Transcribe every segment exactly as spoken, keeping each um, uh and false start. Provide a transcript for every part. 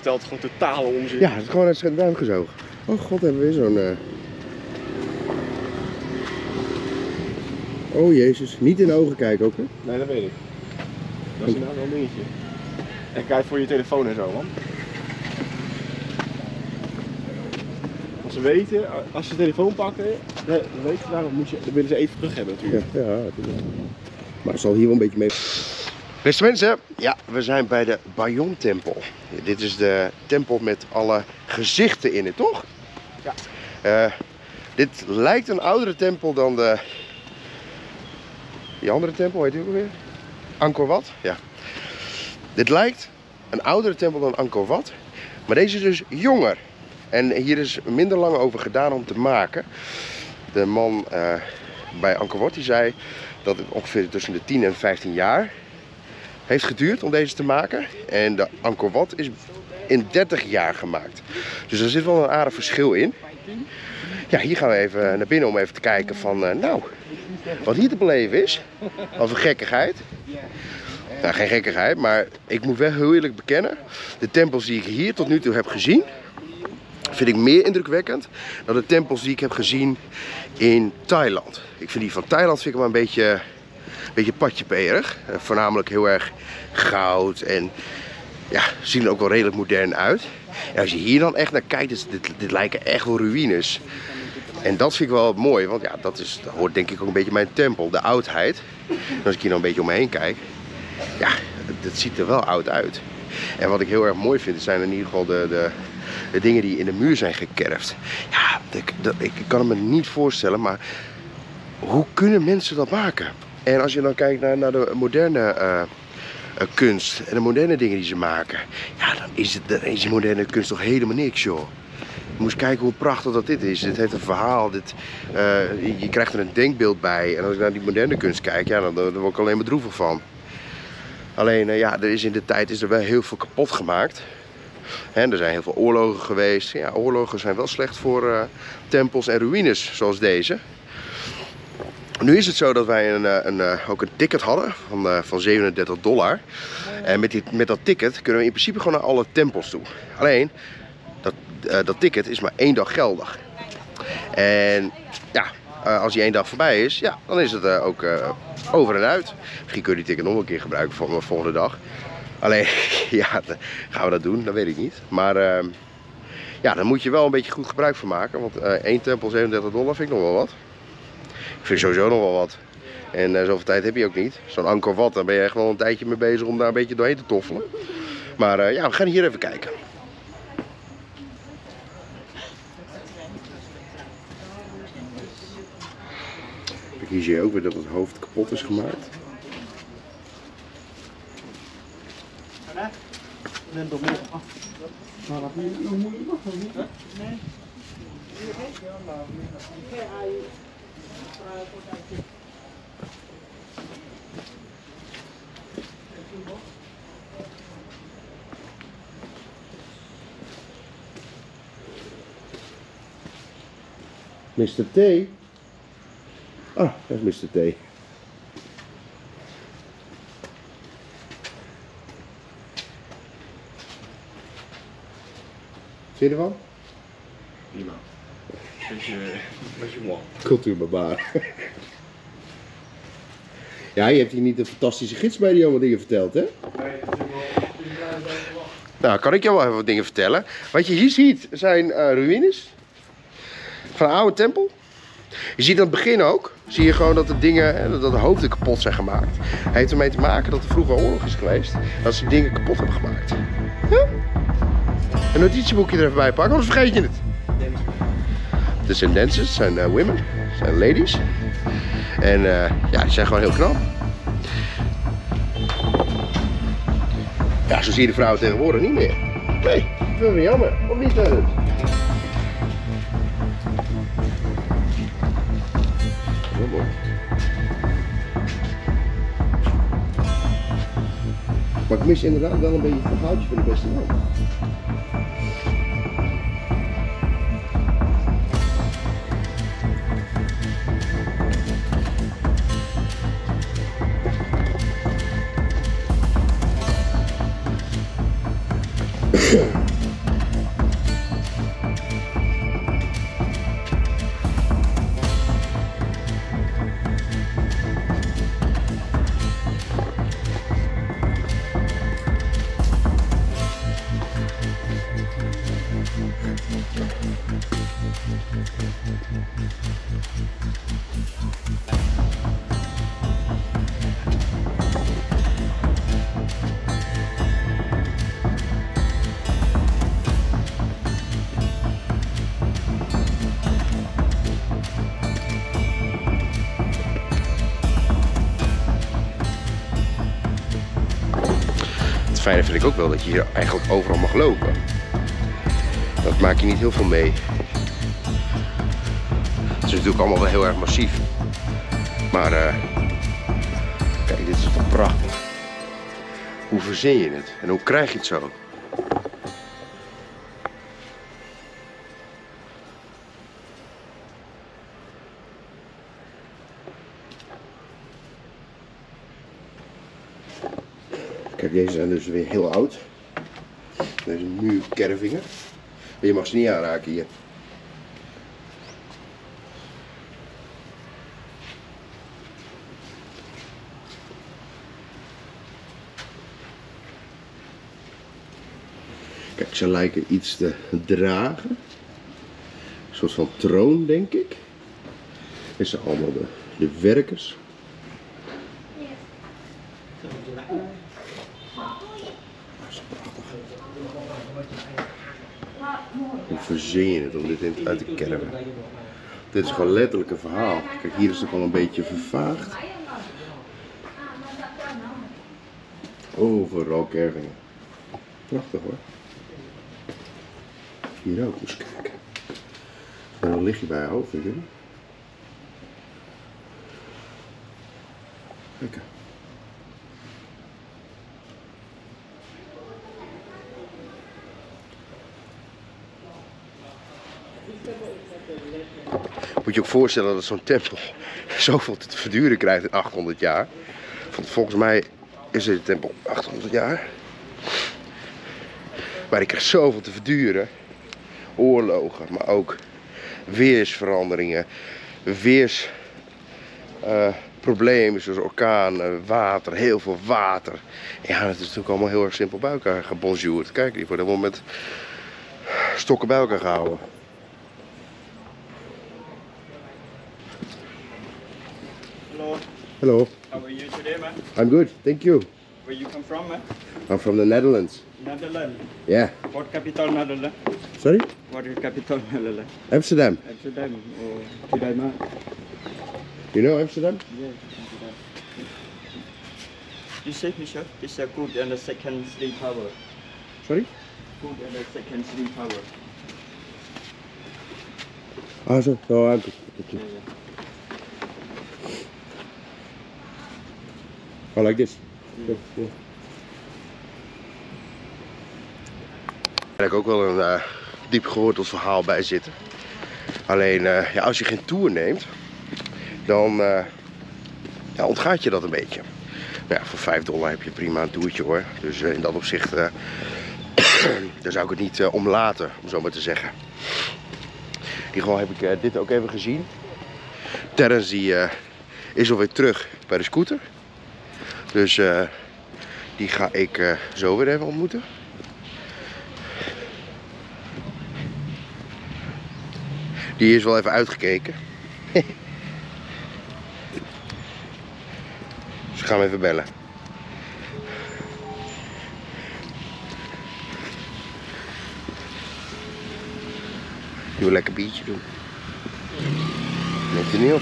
vertelt gewoon totale onzin. Ja, het is gewoon uit zijn duim gezogen. Oh god, hebben we weer zo'n... Uh... Oh jezus, niet in de ogen kijken ook hè? Nee, dat weet ik. Dat is inderdaad wel een dingetje. En kijk voor je telefoon en zo, man. Als ze weten, als ze de telefoon pakken, dan weten ze daarom moet je, dan willen ze even terug hebben natuurlijk. Ja, ja, natuurlijk. Maar het zal hier wel een beetje mee. Beste mensen, ja, we zijn bij de Bayon-tempel. Dit is de tempel met alle gezichten in het, toch? Ja. Uh, dit lijkt een oudere tempel dan de... Die andere tempel, heet die ook weer? Angkor Wat? Ja. Dit lijkt een oudere tempel dan Angkor Wat, maar deze is dus jonger. En hier is minder lang over gedaan om te maken. De man uh, bij Angkor Wat die zei dat het ongeveer tussen de tien en vijftien jaar heeft geduurd om deze te maken. En de Angkor Wat is in dertig jaar gemaakt. Dus er zit wel een aardig verschil in. Ja, hier gaan we even naar binnen om even te kijken van, uh, nou, wat hier te beleven is. Als een gekkigheid. Nou, geen gekkigheid, maar ik moet wel heel eerlijk bekennen. De tempels die ik hier tot nu toe heb gezien, vind ik meer indrukwekkend dan de tempels die ik heb gezien in Thailand. Ik vind die van Thailand vind ik wel een beetje, een beetje patjeperig. Uh, voornamelijk heel erg goud en ja, zien er ook wel redelijk modern uit. En als je hier dan echt naar kijkt, is dit, dit lijken echt wel ruïnes. En dat vind ik wel mooi, want ja, dat, is, dat hoort denk ik ook een beetje mijn tempel, de oudheid. En als ik hier nou een beetje om me heen kijk, ja, het ziet er wel oud uit. En wat ik heel erg mooi vind, zijn in ieder geval de, de, de dingen die in de muur zijn gekerfd. Ja, ik, dat, ik kan het me niet voorstellen, maar hoe kunnen mensen dat maken? En als je dan kijkt naar, naar de moderne uh, uh, kunst en de moderne dingen die ze maken, ja, dan is, het, dan is die moderne kunst toch helemaal niks, joh. Je moet kijken hoe prachtig dat dit is. Dit heeft een verhaal. Dit, uh, je, je krijgt er een denkbeeld bij. En als ik naar die moderne kunst kijk, ja, dan, dan word ik alleen maar droevig van. Alleen, uh, ja, er is in de tijd is er wel heel veel kapot gemaakt. En er zijn heel veel oorlogen geweest. Ja, oorlogen zijn wel slecht voor uh, tempels en ruïnes zoals deze. Nu is het zo dat wij een, een, een, ook een ticket hadden van, uh, van zevenendertig dollar. En met, die, met dat ticket kunnen we in principe gewoon naar alle tempels toe. Alleen, dat, uh, dat ticket is maar één dag geldig. En ja, uh, als die één dag voorbij is, ja, dan is het uh, ook uh, over en uit. Misschien kun je die ticket nog een keer gebruiken voor de volgende dag. Alleen, ja, gaan we dat doen? Dat weet ik niet. Maar uh, ja, daar moet je wel een beetje goed gebruik van maken. Want uh, één tempel zevenendertig dollar vind ik nog wel wat. Ik vind sowieso nog wel wat. En uh, zoveel tijd heb je ook niet. Zo'n Angkor Wat, daar ben je echt wel een tijdje mee bezig om daar een beetje doorheen te toffelen. Maar uh, ja, we gaan hier even kijken. Hier zie je ook weer dat het hoofd kapot is gemaakt. mister T. Ah, dat is mister T. Zie je ervan? Prima. Beetje, beetje mooi. Cultuurbarbaar. Ja, je hebt hier niet een fantastische gids bij die allemaal dingen verteld, hè? Nee, dat is wel. Nou, kan ik jou wel even wat dingen vertellen. Wat je hier ziet zijn uh, ruïnes van een oude tempel. Je ziet aan het begin ook, zie je gewoon dat de dingen, dat de hoofden kapot zijn gemaakt. Het heeft ermee te maken dat er vroeger oorlog is geweest, dat ze dingen kapot hebben gemaakt. Ja? Een notitieboekje er even bij pakken, anders vergeet je het. De zijn dancers, zijn uh, women, zijn ladies. En uh, ja, die zijn gewoon heel knap. Ja, zo zie je de vrouwen tegenwoordig niet meer. Nee, dat vind ik wel jammer. Of niet, Dennis? Heel mooi. Maar ik mis inderdaad wel een beetje het verhaaltje van de beste man. Het fijne vind ik ook wel dat je hier eigenlijk overal mag lopen. Dat maak je niet heel veel mee. Het is natuurlijk allemaal wel heel erg massief. Maar uh, kijk, dit is toch prachtig. Hoe verzin je het? En hoe krijg je het zo? Kijk, deze zijn dus weer heel oud. Deze muurkervingen. Je mag ze niet aanraken hier. Kijk, ze lijken iets te dragen. Een soort van troon, denk ik. Dit zijn allemaal de, de werkers. Hoe verzin je het om dit in uit te kerven? Dit is gewoon letterlijk een verhaal. Kijk, hier is het al een beetje vervaagd. Overal kervingen. Prachtig hoor. Hier ook, eens kijken. En dan lig je bij je hoofd, vind je? Kijk. Moet je ook voorstellen dat zo'n tempel zoveel te verduren krijgt in achthonderd jaar. Want volgens mij is deze tempel achthonderd jaar. Maar die krijgt zoveel te verduren. Oorlogen, maar ook weersveranderingen, weersproblemen uh, zoals orkanen, water, heel veel water. Ja, dat is natuurlijk allemaal heel erg simpel bij elkaar gebonjourd. Kijk, die worden helemaal met stokken bij elkaar gehouden. Hello. Hello. How are you today, man? I'm good, thank you. Where you come from, man? I'm from the Netherlands. Netherlands. Yeah. What capital Netherlands? Sorry? What is capital Netherlands? Amsterdam. Amsterdam. Oh, tidak mah. You know Amsterdam? Yeah, Amsterdam. You say, Michelle, it's a good and the second sleep power. Sorry? Good and the second sleep power. Ah, zo. Oh, I'm good. Yeah, yeah. I like this. Yeah. Yeah. Er heb ook wel een uh, diep geworteld verhaal bij zitten. Alleen uh, ja, als je geen tour neemt, dan uh, ja, ontgaat je dat een beetje. Nou ja, voor vijf dollar heb je prima een toertje hoor. Dus uh, in dat opzicht uh, daar zou ik het niet uh, om laten, om zo maar te zeggen. In ieder geval heb ik uh, dit ook even gezien. Terrence die, uh, is alweer terug bij de scooter. Dus uh, die ga ik uh, zo weer even ontmoeten. Die is wel even uitgekeken. Dus ik ga hem even bellen. Doe een lekker biertje doen. Neemt hij niet op.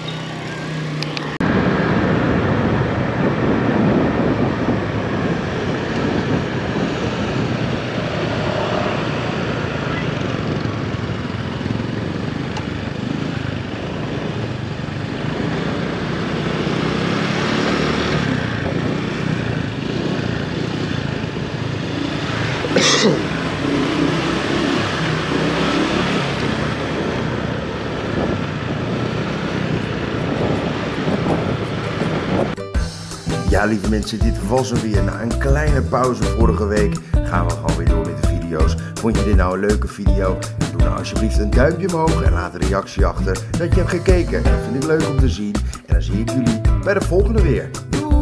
Ja, lieve mensen, dit was hem weer. Na een kleine pauze vorige week gaan we gewoon weer door met de video's. Vond je dit nou een leuke video? Doe nou alsjeblieft een duimpje omhoog en laat een reactie achter dat je hebt gekeken. Dat vind ik leuk om te zien. En dan zie ik jullie bij de volgende weer. Doei!